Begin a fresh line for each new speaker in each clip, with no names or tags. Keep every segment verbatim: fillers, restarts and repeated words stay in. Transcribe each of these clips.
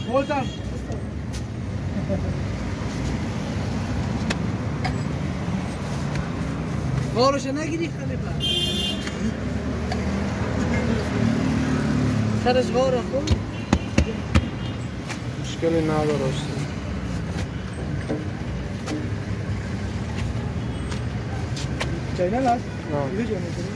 بازم غارش نگیری خلیفه سرش غاره خود
مشکلی نداره استاد
چینل هست؟
نه
دیگه چینل کنی؟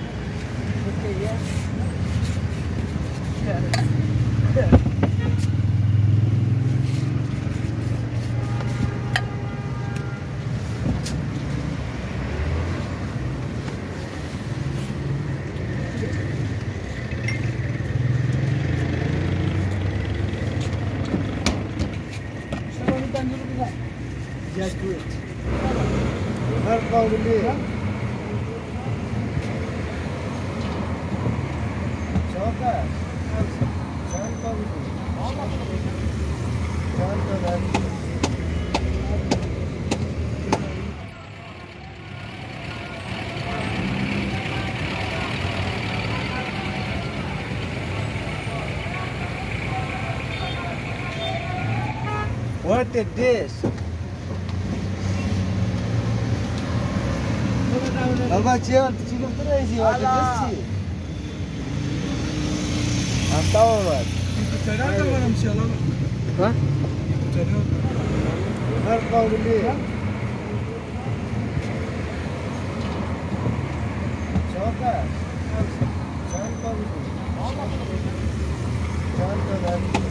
Just do it.
هر قابلی چاکر چند قابلی چند تا داری What is this? Abba cihan, tu cakap terus je, what is this? Apa awak?
Channel kan mana mesti alam.
Hah?
Channel.
Har kau beli. Siapa? Jangan kau beli. Jangan kau beli.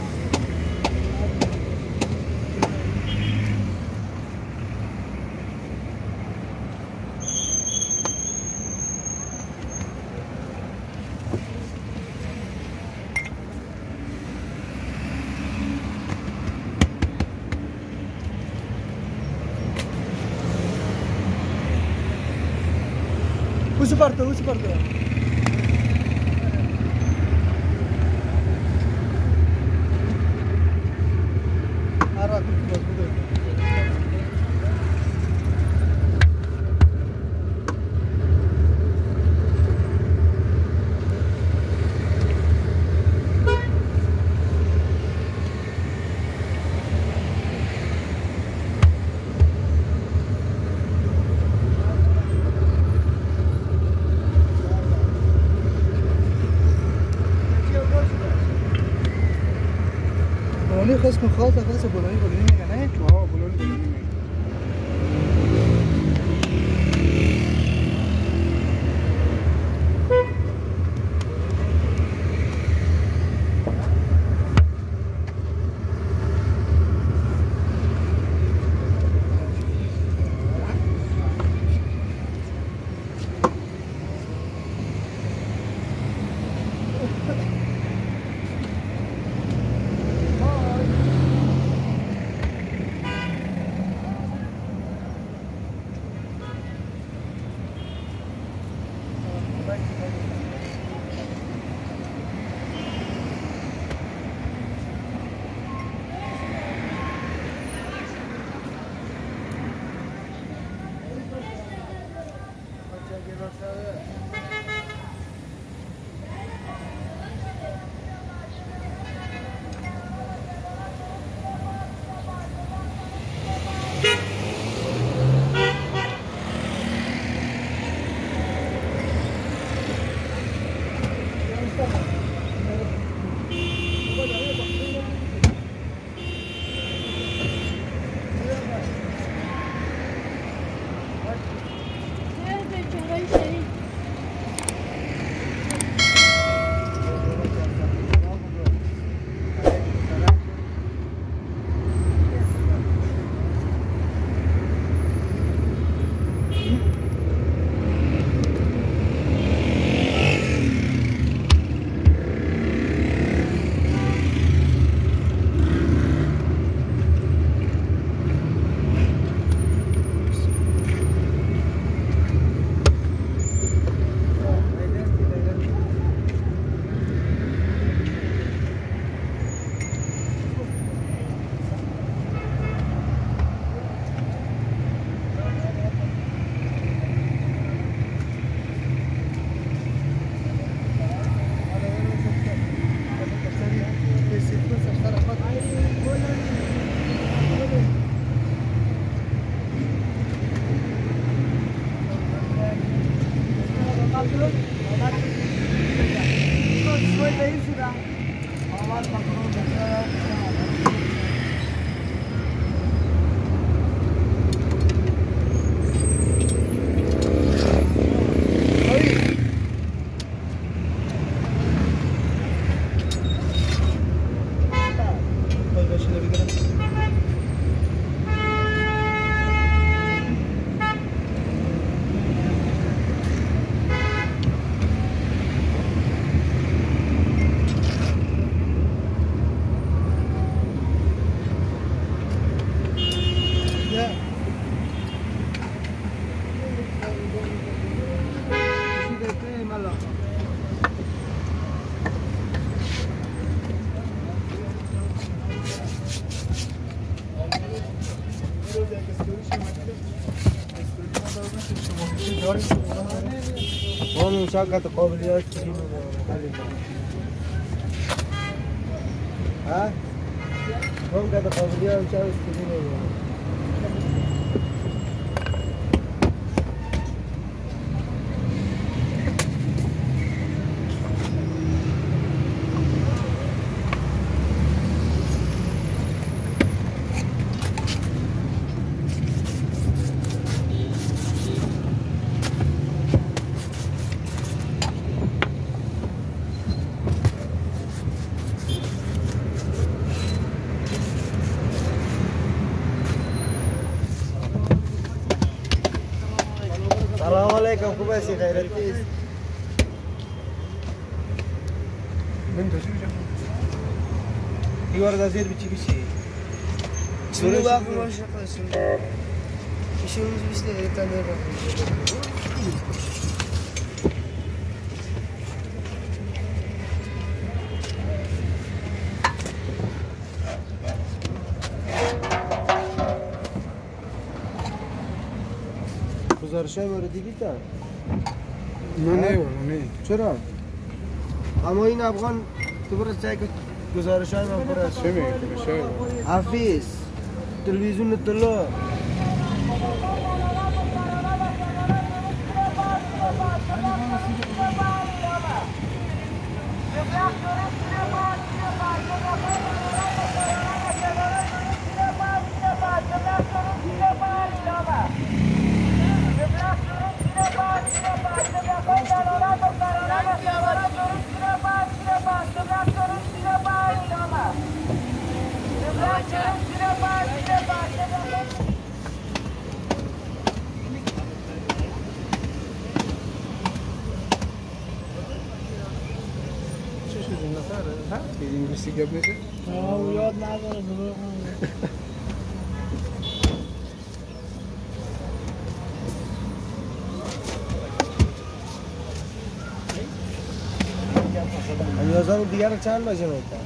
Usi parto, usi parto. Arah tu bos betul. بلونی قسم خاص قسم بلونی بلونی میگه نه؟
آه بلونی بلونی میگه. اون شاكة قابليات ها؟ هم كده قابليات مش عارف تجيبها. السلام عليكم كوباسي غير التيس
من ده شو جاب
في ورده زيت بتجي بشي
شنو باقي ما شاء شنو شنو بس تاني
گزارش‌های موردی دیدن؟
نه نه نه
چرا؟ اما این افغان تو برو سعی کن گزارش‌های من پر است.
چه میگی؟ چه؟
حافظ تلویزیون طلا
انگلیسی گپ میشه؟
آه یاد نداره دروغ امیازان دیگر چند بجه میتن؟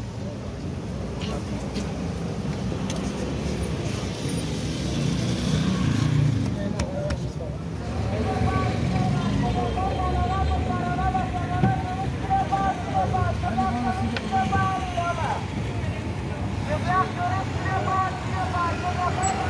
Thank you.